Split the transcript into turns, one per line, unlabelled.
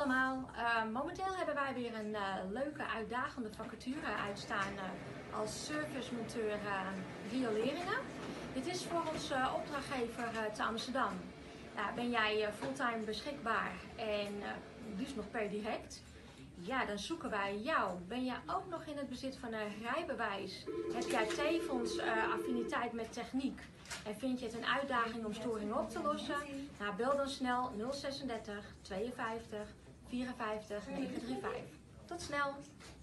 allemaal, momenteel hebben wij weer een leuke uitdagende vacature uitstaan als servicemonteur rioleringen. Dit is voor onze opdrachtgever te Amsterdam. Ben jij fulltime beschikbaar en liefst nog per direct? Ja, dan zoeken wij jou. Ben jij ook nog in het bezit van een rijbewijs? Heb jij tevens affiniteit met techniek? En vind je het een uitdaging om storingen op te lossen? Nou, bel dan snel 036 52 54 935. Tot snel!